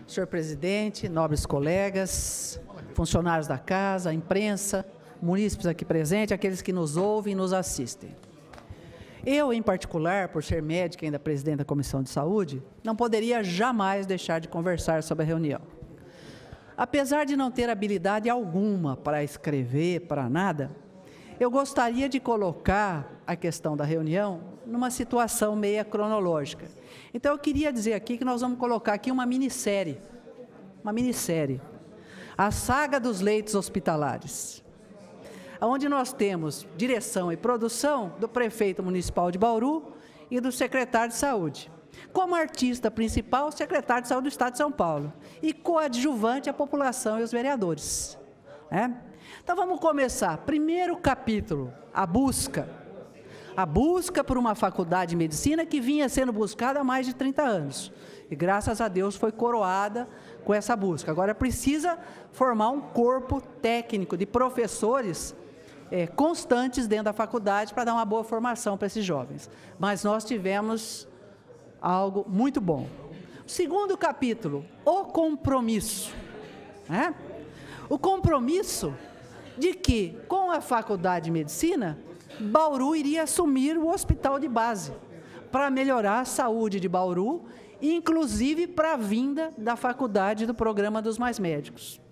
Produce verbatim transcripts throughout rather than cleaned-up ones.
senhor presidente, nobres colegas, funcionários da casa, imprensa, munícipes aqui presentes, aqueles que nos ouvem e nos assistem. Eu, em particular, por ser médica e ainda presidente da Comissão de Saúde, não poderia jamais deixar de conversar sobre a reunião. Apesar de não ter habilidade alguma para escrever, para nada, eu gostaria de colocar a questão da reunião numa situação meia cronológica. Então, eu queria dizer aqui que nós vamos colocar aqui uma minissérie, uma minissérie, a saga dos leitos hospitalares, onde nós temos direção e produção do prefeito municipal de Bauru e do secretário de saúde. Como artista principal, o secretário de saúde do Estado de São Paulo, e coadjuvante a população e os vereadores. É? Então, vamos começar. Primeiro capítulo, a busca. A busca por uma faculdade de medicina que vinha sendo buscada há mais de trinta anos. E, graças a Deus, foi coroada com essa busca. Agora, precisa formar um corpo técnico de professores é, constantes dentro da faculdade para dar uma boa formação para esses jovens. Mas nós tivemos algo muito bom. Segundo capítulo, o compromisso. Né? O compromisso de que, com a faculdade de medicina, Bauru iria assumir o hospital de base para melhorar a saúde de Bauru, inclusive para a vinda da faculdade do programa dos mais médicos.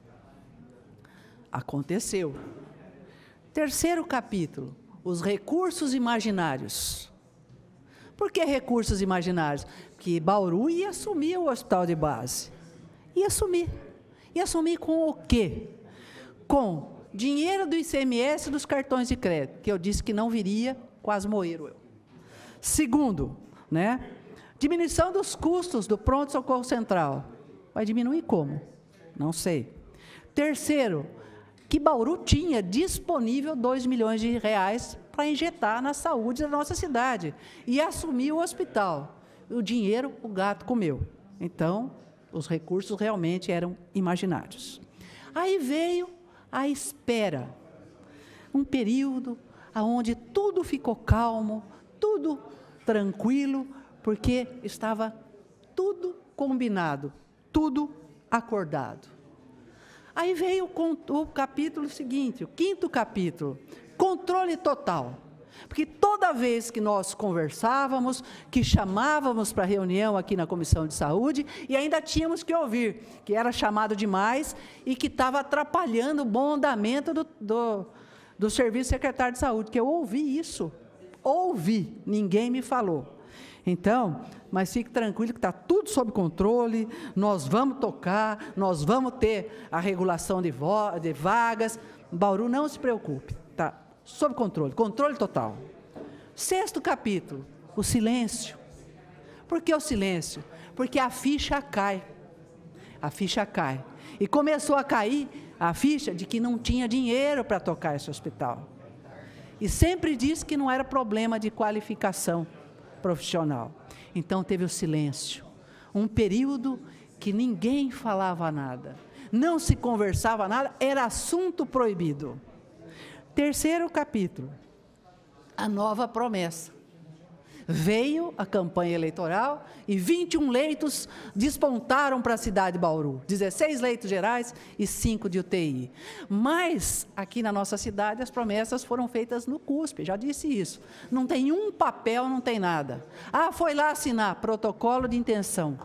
Aconteceu. Terceiro capítulo, os recursos imaginários. Por que recursos imaginários? Porque Bauru ia assumir o hospital de base. Ia assumir. Ia assumir com o quê? Com dinheiro do I C M S e dos cartões de crédito, que eu disse que não viria, quase moeiro eu. Segundo, né, diminuição dos custos do pronto-socorro central. Vai diminuir como? Não sei. Terceiro, que Bauru tinha disponível dois milhões de reais para injetar na saúde da nossa cidade e assumir o hospital. O dinheiro, o gato comeu. Então, os recursos realmente eram imaginários. Aí veio a espera, um período onde tudo ficou calmo, tudo tranquilo, porque estava tudo combinado, tudo acordado. Aí veio o capítulo seguinte, o quinto capítulo, controle total. Porque toda vez que nós conversávamos, que chamávamos para reunião aqui na Comissão de Saúde, e ainda tínhamos que ouvir, que era chamado demais e que estava atrapalhando o bom andamento do, do, do Serviço Secretário de Saúde, que eu ouvi isso, ouvi, ninguém me falou. Então, mas fique tranquilo que está tudo sob controle, nós vamos tocar, nós vamos ter a regulação de, de vagas, Bauru, não se preocupe, está sob controle, controle total. Sexto capítulo, o silêncio. Por que o silêncio? Porque a ficha cai, a ficha cai. E começou a cair a ficha de que não tinha dinheiro para tocar esse hospital. E sempre disse que não era problema de qualificação profissional. Então teve o silêncio, um período que ninguém falava nada, não se conversava nada, era assunto proibido. Terceiro capítulo, a nova promessa. Veio a campanha eleitoral e vinte e um leitos despontaram para a cidade de Bauru, dezesseis leitos gerais e cinco de U T I. Mas, aqui na nossa cidade, as promessas foram feitas no CUSP, já disse isso. Não tem um papel, não tem nada. Ah, foi lá assinar, protocolo de intenção.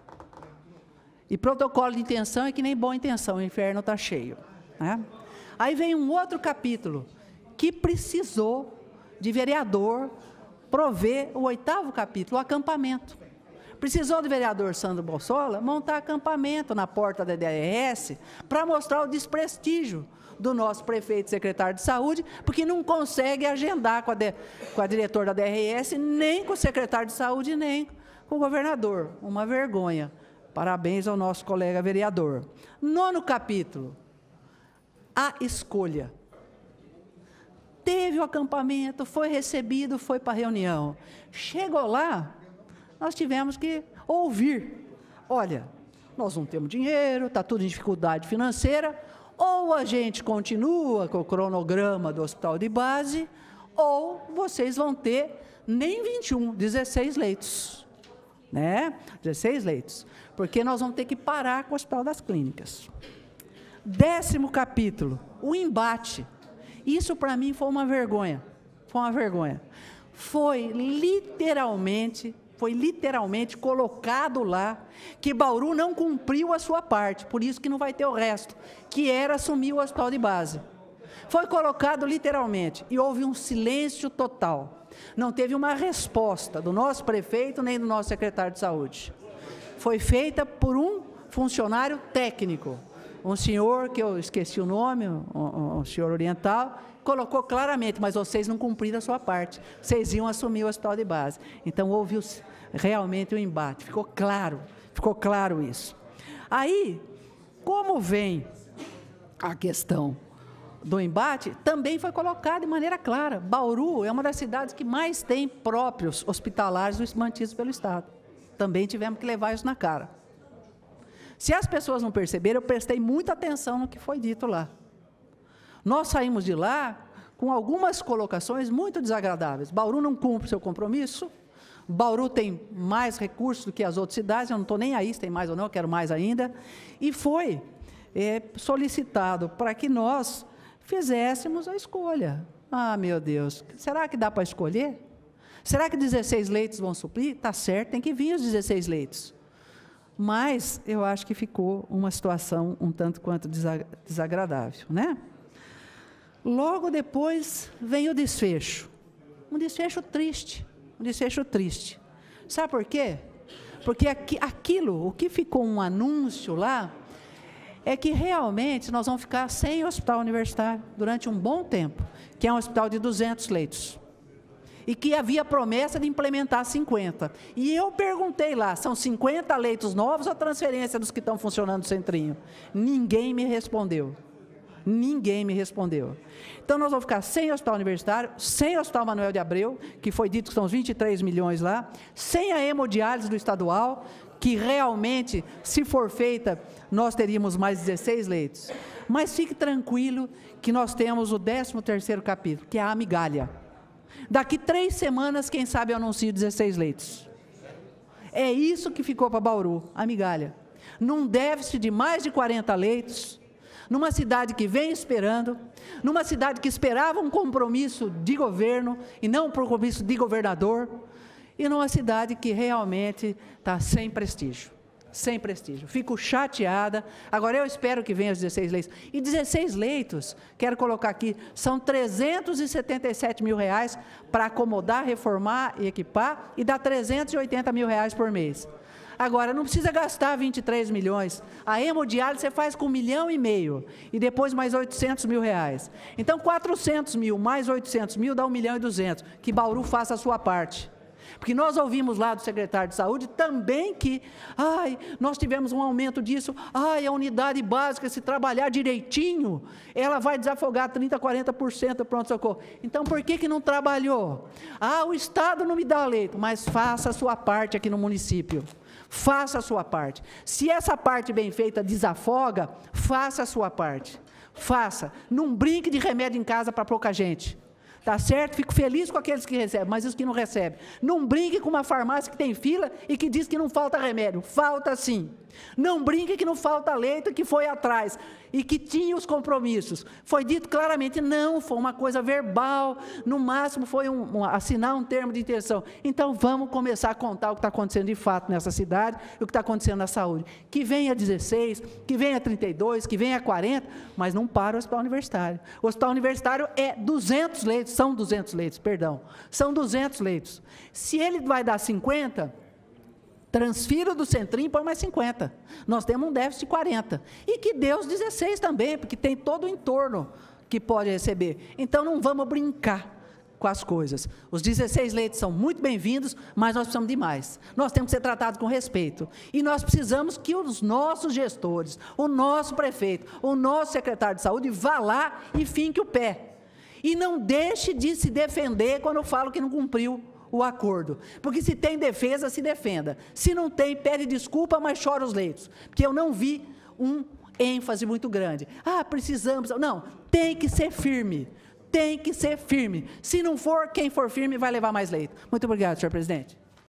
E protocolo de intenção é que nem boa intenção, o inferno está cheio. Né? Aí vem um outro capítulo, que precisou de vereador prover o oitavo capítulo, o acampamento. Precisou do vereador Sandro Bolsola montar acampamento na porta da D R S para mostrar o desprestígio do nosso prefeito e secretário de saúde, porque não consegue agendar com a, de, com a diretora da D R S, nem com o secretário de saúde, nem com o governador. Uma vergonha. Parabéns ao nosso colega vereador. Nono capítulo, a escolha. Teve o acampamento, foi recebido, foi para a reunião. Chegou lá, nós tivemos que ouvir. Olha, nós não temos dinheiro, está tudo em dificuldade financeira, ou a gente continua com o cronograma do hospital de base, ou vocês vão ter nem vinte e um, dezesseis leitos. né? dezesseis leitos, porque nós vamos ter que parar com o Hospital das Clínicas. Décimo capítulo, o embate. Isso para mim foi uma vergonha, foi uma vergonha. Foi literalmente, foi literalmente colocado lá que Bauru não cumpriu a sua parte, por isso que não vai ter o resto, que era assumir o hospital de base. Foi colocado literalmente, e houve um silêncio total. Não teve uma resposta do nosso prefeito, nem do nosso secretário de saúde. Foi feita por um funcionário técnico, um senhor, que eu esqueci o nome, um, um, um senhor oriental, colocou claramente, mas vocês não cumpriram a sua parte, vocês iam assumir o hospital de base. Então, houve os, realmente o um embate, ficou claro, ficou claro isso. Aí, como vem a questão do embate, também foi colocado de maneira clara, Bauru é uma das cidades que mais tem próprios hospitalares mantidos pelo Estado. Também tivemos que levar isso na cara. Se as pessoas não perceberam, eu prestei muita atenção no que foi dito lá. Nós saímos de lá com algumas colocações muito desagradáveis. Bauru não cumpre seu compromisso, Bauru tem mais recursos do que as outras cidades, eu não estou nem aí se tem mais ou não, eu quero mais ainda. E foi é, solicitado para que nós fizéssemos a escolha. Ah, meu Deus, será que dá para escolher? Será que dezesseis leitos vão suprir? Está certo, tem que vir os dezesseis leitos. Mas eu acho que ficou uma situação um tanto quanto desagradável, né? Logo depois vem o desfecho. Um desfecho triste, um desfecho triste. Sabe por quê? Porque aqui, aquilo, o que ficou um anúncio lá, é que realmente nós vamos ficar sem hospital universitário durante um bom tempo, que é um hospital de duzentos leitos. E que havia promessa de implementar cinquenta. E eu perguntei lá, são cinquenta leitos novos ou transferência dos que estão funcionando no centrinho? Ninguém me respondeu. Ninguém me respondeu. Então, nós vamos ficar sem hospital universitário, sem hospital Manuel de Abreu, que foi dito que são os vinte e três milhões lá, sem a hemodiálise do estadual, que realmente, se for feita, nós teríamos mais dezesseis leitos. Mas fique tranquilo que nós temos o décimo terceiro capítulo, que é a migalha. Daqui três semanas, quem sabe eu anuncio dezesseis leitos. É isso que ficou para Bauru, a migalha. Num déficit de mais de quarenta leitos, numa cidade que vem esperando, numa cidade que esperava um compromisso de governo, e não um compromisso de governador, e numa cidade que realmente está sem prestígio. Sem prestígio. Fico chateada. Agora, eu espero que venham os dezesseis leitos. E dezesseis leitos, quero colocar aqui, são trezentos e setenta e sete mil reais para acomodar, reformar e equipar, e dá trezentos e oitenta mil reais por mês. Agora, não precisa gastar vinte e três milhões. A hemodiálise você faz com um milhão e meio, e depois mais oitocentos mil reais. Então, quatrocentos mil mais oitocentos mil dá um milhão e duzentos. Que Bauru faça a sua parte. Porque nós ouvimos lá do secretário de saúde também que, ai, nós tivemos um aumento disso, ai, a unidade básica, se trabalhar direitinho, ela vai desafogar trinta, quarenta por cento do pronto-socorro. Então, por que que não trabalhou? Ah, o Estado não me dá leito, mas faça a sua parte aqui no município. Faça a sua parte. Se essa parte bem feita desafoga, faça a sua parte. Faça. Não brinque de remédio em casa para pouca gente. Tá certo? Fico feliz com aqueles que recebem, mas os que não recebem. Não brinque com uma farmácia que tem fila e que diz que não falta remédio. Falta sim. Não brinque que não falta leito, que foi atrás e que tinha os compromissos. Foi dito claramente, não, foi uma coisa verbal, no máximo foi um, um, assinar um termo de intenção. Então, vamos começar a contar o que está acontecendo de fato nessa cidade e o que está acontecendo na saúde. Que venha dezesseis, que venha trinta e dois, que venha quarenta, mas não para o hospital universitário. O hospital universitário é duzentos leitos, são duzentos leitos, perdão, são duzentos leitos. Se ele vai dar cinquenta, transfira do centrinho e põe mais cinquenta. Nós temos um déficit de quarenta. E que dê os dezesseis também, porque tem todo o entorno que pode receber. Então, não vamos brincar com as coisas. Os dezesseis leitos são muito bem-vindos, mas nós precisamos de mais. Nós temos que ser tratados com respeito. E nós precisamos que os nossos gestores, o nosso prefeito, o nosso secretário de saúde vá lá e finque o pé. E não deixe de se defender quando eu falo que não cumpriu o acordo, porque se tem defesa, se defenda, se não tem, pede desculpa, mas chora os leitos, porque eu não vi um ênfase muito grande, ah, precisamos, não, tem que ser firme, tem que ser firme, se não for, quem for firme vai levar mais leito. Muito obrigado, senhor presidente.